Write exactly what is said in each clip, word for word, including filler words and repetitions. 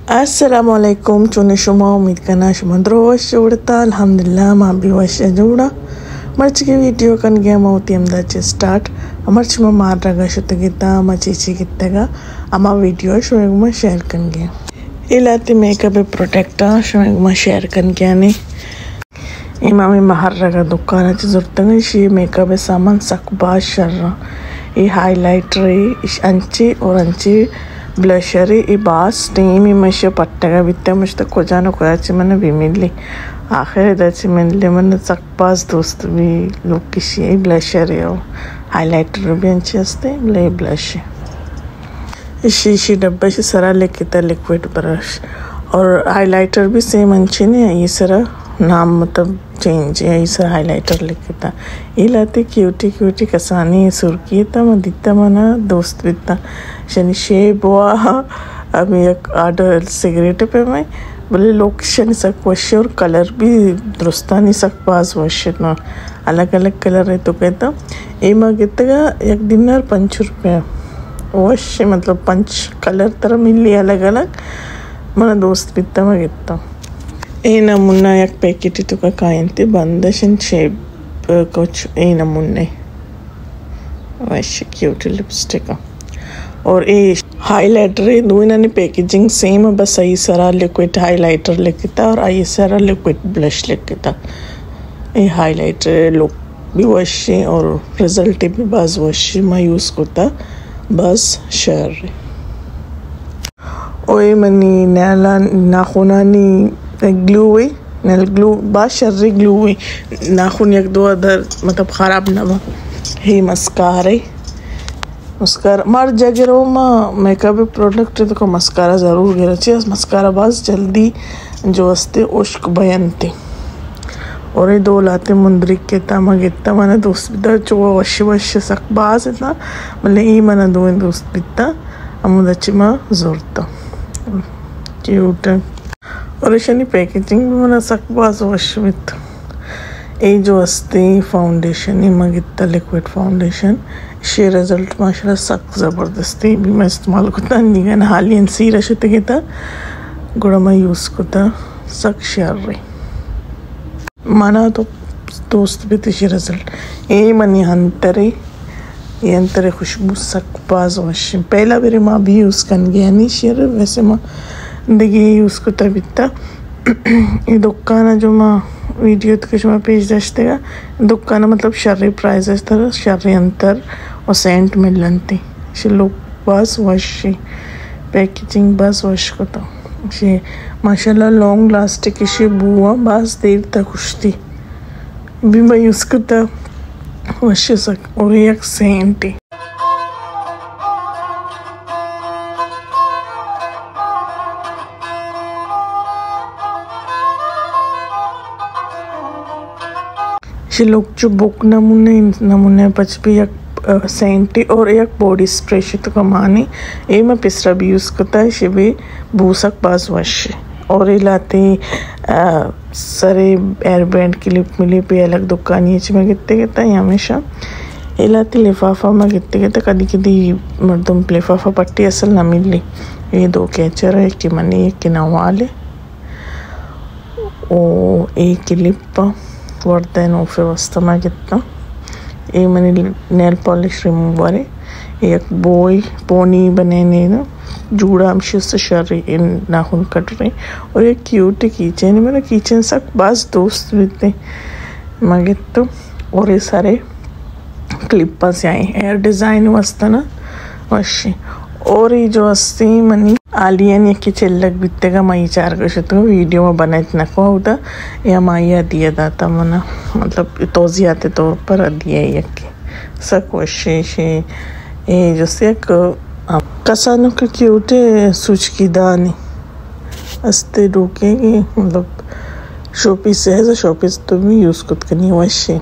अस्सलामुअलैकुम चुने शुमा उम्मीद करना शुमा द्रोश जोड़ता अल्हम्दुलिल्लाह माँ भी वश जोड़ा मर्च की वीडियो कन गया मौती अमदाचे स्टार्ट मर्च में मार रगा शुद्ध गीता अम्मा चीची गीतगा अम्मा वीडियो शुमेग में शेयर कन गया इलाती मेकअप प्रोटेक्टर शुमेग में शेयर कन गया ने इमा में महर रगा दुकान ची ज़रूरत शी मेकअप सामान सकबाज शर्रा ये हाईलाइटर इस अंची और अंची ब्लशर ई बास टीम मशे पट्टगा बित्ते मुझे को जानो को अच्छी मैंने भी मिली आखिर इधर मिले मैंने सकबाज दोस्त भी लोग किसी ब्लशर है और हाईलाइटर भी अच्छे हस्ते ले ब्लश इसी इसी डब्बे से सारा लेके था लिक्विड ब्रश और हाईलाइटर भी सेम अच्छे नहीं है ये सारा नाम मतलब चेंज है ये सारा हाईलाइटर लेके था ये लाते क्यूटी क्यूटी कसानी सुर्खी था मदिता मना दोस्त बिता शनि शेब हुआ अभी एक आर्डर सिगरेट पे मैं बोले लोग शनि सक वश्य और कलर भी दुरुस्ता नहीं सक पास वश्य ना अलग अलग कलर है तो कहता ये माँ कितना एक दिन और पंच रुपये वश्य मतलब पंच कलर तरह मिल लिया अलग अलग मना दोस्त बिता मैं कितना ये नमूना एक पैकेट तो का कायंते बंदशन शेप कुछ ये नमूने वैसे क्यूट लिपस्टिक और ये हाईलाइटर है दो इन्होंने पैकेजिंग सेम है बस सही सारा लिक्विड हाईलाइटर लेके था और आई सारा लिक्विड ब्लश लेके था ये हाईलाइटर लुक भी वैसे और रिजल्ट भी बस वैसे मैं यूज़ करता बस शेयर और ये मनी नैला नाखुनानी ग्लू हुई नेल ग्लू बात शर्री ग्लू हुई नाखून एक दो अदर मतलब ख़राब ना हो ही मस्कारा मस्कारा मार जगह माँ मेकअप प्रोडक्ट तो को मस्कारा ज़रूर गिरा चाहिए मस्कारा बस जल्दी जो हस्ते उश्क बयनते और ये दो लाते मुंदरी के तमा गित्ता मैंने दोस्त बिता जो वश वश सक बास इतना मतलब ये मैंने दो दोस्त बिता अमुद अच्छी माँ ज़रूरत क्यूट और शनि पैकेजिंग भी मैंने सक बास वश बित ये जो हस्ते फाउंडेशन ही मगिता लिक्विड फाउंडेशन शे रिजल्ट माशाल्लाह सक ज़बरदस्ती भी मैं इस्तेमाल करता नहीं गया ना हाल ही सी रशते के था गुड़ा मैं यूज़ करता सक शेयर रही माना तो दोस्त भी थी रिजल्ट ये मनी अंतरे ये अंतरे खुशबू सक बाज वश पहला मेरे माँ भी यूज़ कर गया नहीं शेयर वैसे माँ देखिए यूज़ करता बिता ये दुकान जो माँ वीडियो तो कुछ मैं पेज दस्तेगा दुकान मतलब शर्री प्राइजेस तरह शर्री अंतर और सेंट मिलन थी शे लोग बस वश पैकेजिंग बस वश को तो शे माशाल्लाह लॉन्ग लास्टिक शे बुआ बस देर तक खुश थी भी मैं यूज़ करता वश सक और एक सेंट ही लोग जो बुक नमूने नमूने पच भी एक सेंटी और एक बॉडी स्प्रे तो कमानी ये मैं पिसरा भी यूज़ करता है शे भी भूसक पास वश और ये लाते सरे एयर बैंड की लिप मिली पे अलग दुकान ये मैं कितने कहता है हमेशा ये लाती लिफाफा में कितने कहता कदी कदी मर्दम लिफाफा पट्टी असल ना मिली ये दो कैचर है एक की मनी एक की नवाले ओ एक की लिप वर्ता है नोफे वास्ता मैं कितना ये मैंने नेल पॉलिश रिमूवर है एक बॉय पोनी बने ने ना जूड़ा हमशे से शर्री इन नाखून कट रहे और एक क्यूट कीचन मेरा किचन सक बस दोस्त बिते मैं कितना और ये सारे क्लिप से आए एयर डिज़ाइन वास्ता ना वशी और ये जो हस्ती मनी आलियन एक चिल्लक बित्ते का माई चार कश तो वीडियो में बना इतना को होता या माइया दिया दाता मना मतलब तोज़ियाते तौर पर दिया एक सक वशे शे ये जो से एक कसानों के क्यूटे सूच की दानी अस्ते रुकेगी मतलब शोपीस है तो शोपीस तो भी यूज़ खुद करनी वशे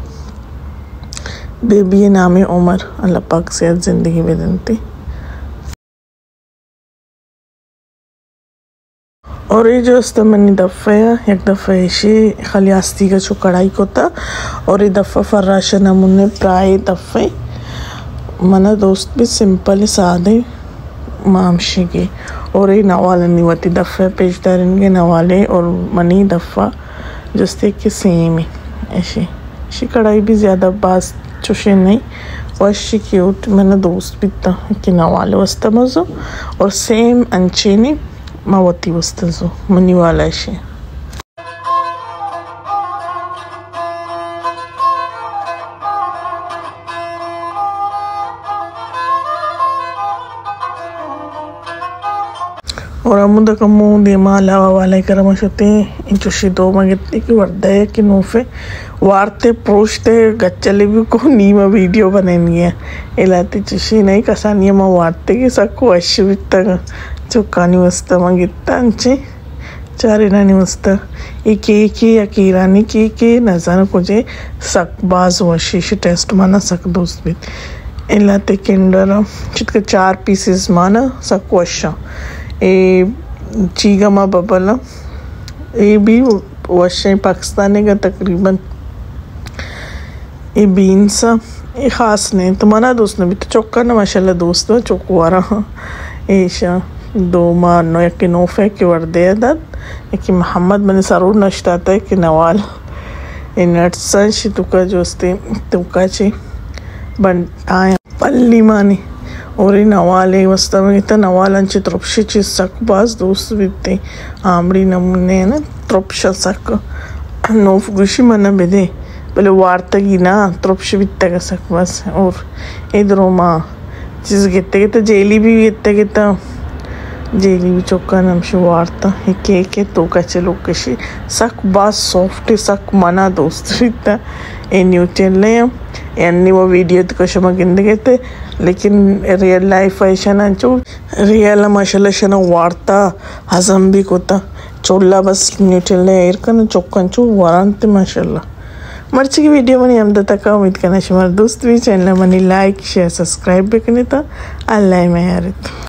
बेबी नाम है उमर अल्लाह पाक सेहत ज़िंदगी बेदनती और ये जो इस्तेमाली दफ़ा है एक दफ़ा ऐसे खाली आस्ती का जो कढ़ाई को था और ये दफ़ा फर्राशा नमूने प्राय दफ़े मना दोस्त भी सिंपल सादे मामशे के और ये नवाल वती दफ़ा पेशदारेंगे नवाले और मनी दफ़ा जस्ते कि सेम है ऐसे शी कढ़ाई भी ज़्यादा बास चुशे नहीं वशी क्यूट मैंने दोस्त भी था कि नवाले वस्ता मज़ो और सेम अंचे ने मावती वस्ता जो मनी वाला ऐसे और अमुद कमु देमा लावा वाला करम शते इंचुशी दो मगितली की वर्दय कि नोफे वार्ते प्रोष्टे गच्चले भी को नीमा वीडियो बनेनी है इलाती चुशी नहीं कसानी मा वार्ते की सबको अश्वित चुकानी वस्ता मगिता अंचे चारे नानी वस्ता एक एक अकीरानी की के नजर को जे सकबाज वशीश टेस्ट माना सक दोस्त भी इलाते किंडर चितके चार पीसेस माना सक वशा ए चीगमा बबल ये भी वशे पाकिस्तानी का तकरीबन ये बीन्स ये ख़ास नहीं तो मना दोस्त ने भी तो चौका ना माशाल्लाह दोस्त चौकवारा ऐशा दो मार नो एक नोफे के वर्दे दत एक मोहम्मद मैंने सरूर नश्ता था कि नवाल ये नट्स शितुका जोस्ते तुका चे बन आया पल्ली मानी और ये नवाले वस्ता में इतना नवाल अंचे त्रुपशी चीज सक बास दोस्त बिते आमड़ी नमूने है ना त्रुपशा सक नोफ गुशी मना बेदे पहले वार्ता की ना त्रुपशी बिते का सक बास और इधरों माँ चीज गिते गिते जेली भी गिते गिता जेली भी चौका नमशी वार्ता एक केक है तो कैसे लोग कशी सक बास सॉफ्ट सक मना दोस्त बिता ए न्यू चैनल है यानी वो वीडियो तो कुछ हम गिंदे थे लेकिन रियल लाइफ ऐसा ना जो रियल माशाल्लाह शना वार्ता हजम भी कोता चोला बस न्यूट्रल एयर का ना चौकन चो वारंते माशाल्लाह मर्ची की वीडियो मनी हम तक उम्मीद करना शुमार दोस्त भी चैनल मनी लाइक शेयर सब्सक्राइब भी करने था अल्लाह में यार।